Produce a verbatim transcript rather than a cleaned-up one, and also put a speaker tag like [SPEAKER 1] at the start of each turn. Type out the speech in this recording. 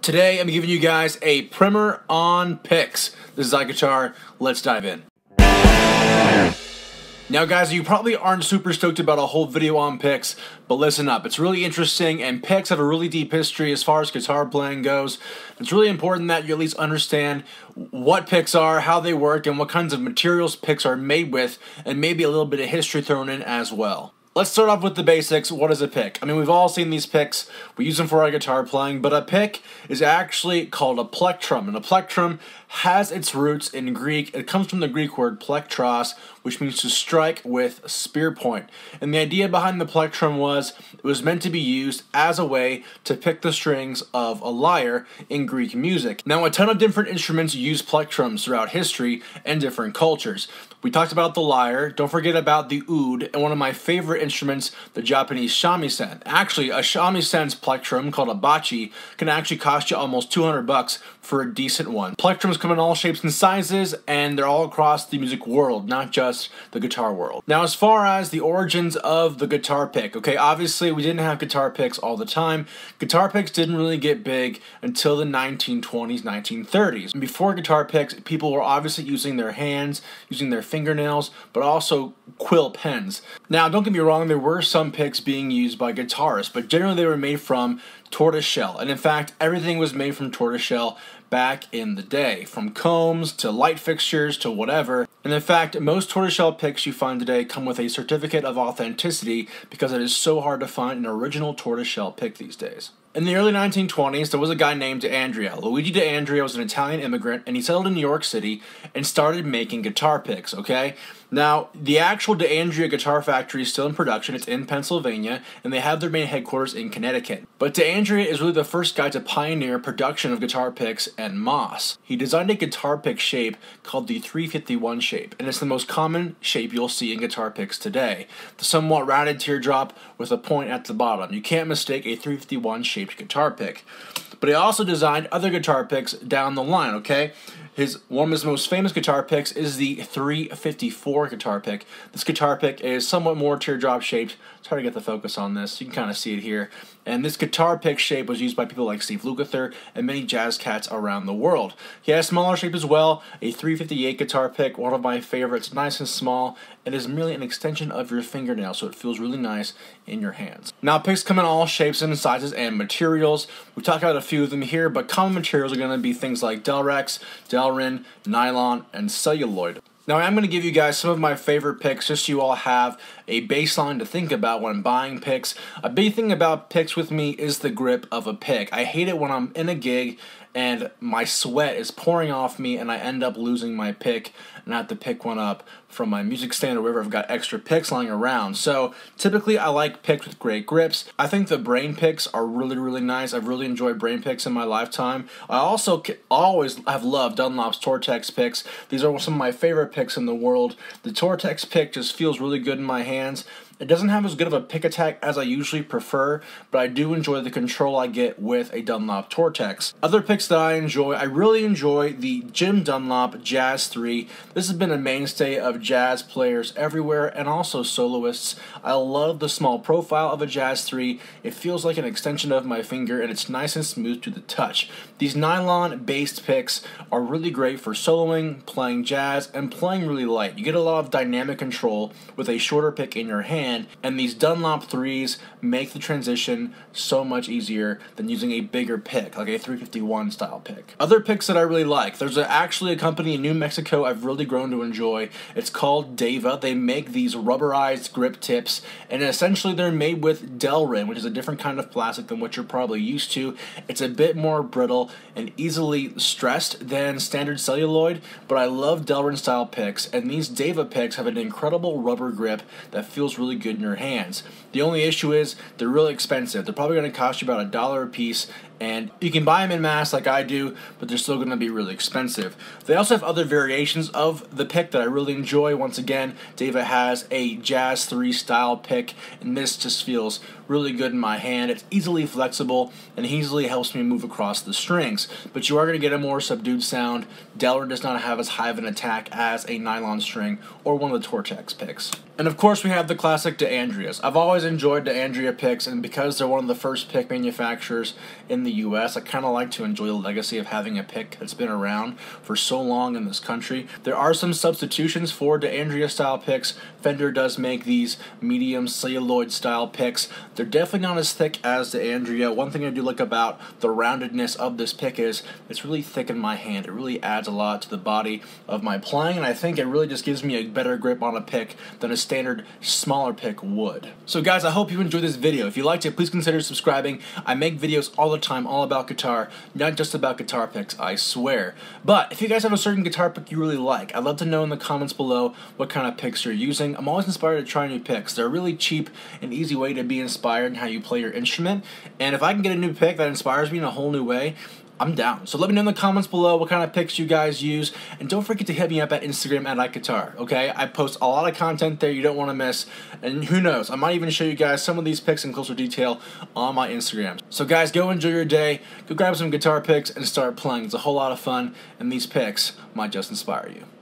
[SPEAKER 1] Today I'm giving you guys a primer on picks. This is IkeGuitar. Let's dive in. Now guys, you probably aren't super stoked about a whole video on picks, but listen up. It's really interesting, and picks have a really deep history as far as guitar playing goes. It's really important that you at least understand what picks are, how they work, and what kinds of materials picks are made with, and maybe a little bit of history thrown in as well. Let's start off with the basics. What is a pick? I mean, we've all seen these picks. We use them for our guitar playing, but a pick is actually called a plectrum, and a plectrum has its roots in Greek. It comes from the Greek word plektros, which means to strike with a spear point. And the idea behind the plectrum was it was meant to be used as a way to pick the strings of a lyre in Greek music. Now, a ton of different instruments use plectrums throughout history and different cultures. We talked about the lyre. Don't forget about the oud, and one of my favorite instruments, the Japanese shamisen. Actually, a shamisen's plectrum, called a bachi, can actually cost you almost two hundred bucks for a decent one. Plectrums come in all shapes and sizes, and they're all across the music world, not just the guitar world. Now, as far as the origins of the guitar pick, okay, obviously we didn't have guitar picks all the time. Guitar picks didn't really get big until the nineteen twenties, nineteen thirties. And before guitar picks, people were obviously using their hands, using their fingernails, but also quill pens. Now, don't get me wrong, there were some picks being used by guitarists, but generally they were made from tortoiseshell. And in fact, everything was made from tortoiseshell back in the day, from combs to light fixtures to whatever. And in fact, most tortoiseshell picks you find today come with a certificate of authenticity because it is so hard to find an original tortoiseshell pick these days. In the early nineteen twenties, there was a guy named D'Andrea. Luigi D'Andrea was an Italian immigrant, and he settled in New York City and started making guitar picks, okay? Now, the actual D'Andrea Guitar Factory is still in production. It's in Pennsylvania, and they have their main headquarters in Connecticut. But D'Andrea is really the first guy to pioneer production of guitar picks en masse. He designed a guitar pick shape called the three fifty-one shape, and it's the most common shape you'll see in guitar picks today. The somewhat rounded teardrop with a point at the bottom. You can't mistake a three fifty-one shaped guitar pick. But he also designed other guitar picks down the line, okay? His one of his most famous guitar picks is the three fifty-four guitar pick. This guitar pick is somewhat more teardrop shaped. It's hard to get the focus on this. You can kind of see it here. And this guitar pick shape was used by people like Steve Lukather and many jazz cats around the world. He has a smaller shape as well, a three fifty-eight guitar pick, one of my favorites, nice and small. It is merely an extension of your fingernail, so it feels really nice in your hands. Now, picks come in all shapes and sizes and materials. We talked about a few of them here, but common materials are going to be things like Delrex, Delrin, nylon, and celluloid. Now, I'm going to give you guys some of my favorite picks just so you all have a baseline to think about when buying picks. A big thing about picks with me is the grip of a pick. I hate it when I'm in a gig and my sweat is pouring off me and I end up losing my pick and I have to pick one up from my music stand or wherever I've got extra picks lying around. So typically I like picks with great grips. I think the brain picks are really, really nice. I've really enjoyed brain picks in my lifetime. I also always have loved Dunlop's Tortex picks. These are some of my favorite picks in the world. The Tortex pick just feels really good in my hands. It doesn't have as good of a pick attack as I usually prefer, but I do enjoy the control I get with a Dunlop Tortex. Other picks that I enjoy, I really enjoy the Jim Dunlop Jazz three. This has been a mainstay of jazz players everywhere and also soloists. I love the small profile of a Jazz three. It feels like an extension of my finger and it's nice and smooth to the touch. These nylon-based picks are really great for soloing, playing jazz, and playing really light. You get a lot of dynamic control with a shorter pick in your hand. And these Dunlop threes make the transition so much easier than using a bigger pick, like a three fifty-one style pick. Other picks that I really like, there's a, actually a company in New Mexico I've really grown to enjoy. It's called Deva. They make these rubberized grip tips, and essentially they're made with Delrin, which is a different kind of plastic than what you're probably used to. It's a bit more brittle and easily stressed than standard celluloid, but I love Delrin style picks, and these Deva picks have an incredible rubber grip that feels really good in your hands. The only issue is they're really expensive. They're probably going to cost you about a dollar a piece, and you can buy them in mass like I do, but they're still going to be really expensive. They also have other variations of the pick that I really enjoy. Once again, Deva has a Jazz three style pick, and this just feels really good in my hand. It's easily flexible and easily helps me move across the strings, but you are going to get a more subdued sound. Delrin does not have as high of an attack as a nylon string or one of the Tortex picks. And of course we have the classic D'Andreas. I've always enjoyed D'Andrea picks, and because they're one of the first pick manufacturers in the the U S, I kind of like to enjoy the legacy of having a pick that's been around for so long in this country. There are some substitutions for DeAndrea style picks. Fender does make these medium celluloid style picks. They're definitely not as thick as DeAndrea. One thing I do like about the roundedness of this pick is it's really thick in my hand. It really adds a lot to the body of my playing, and I think it really just gives me a better grip on a pick than a standard smaller pick would. So guys, I hope you enjoyed this video. If you liked it, please consider subscribing. I make videos all the time all about guitar, not just about guitar picks, I swear. But if you guys have a certain guitar pick you really like, I'd love to know in the comments below what kind of picks you're using. I'm always inspired to try new picks. They're a really cheap and easy way to be inspired in how you play your instrument, and if I can get a new pick that inspires me in a whole new way, I'm down. So let me know in the comments below what kind of picks you guys use, and don't forget to hit me up at Instagram at IkeGuitar, okay? I post a lot of content there you don't want to miss, and who knows, I might even show you guys some of these picks in closer detail on my Instagram. So guys, go enjoy your day, go grab some guitar picks, and start playing. It's a whole lot of fun, and these picks might just inspire you.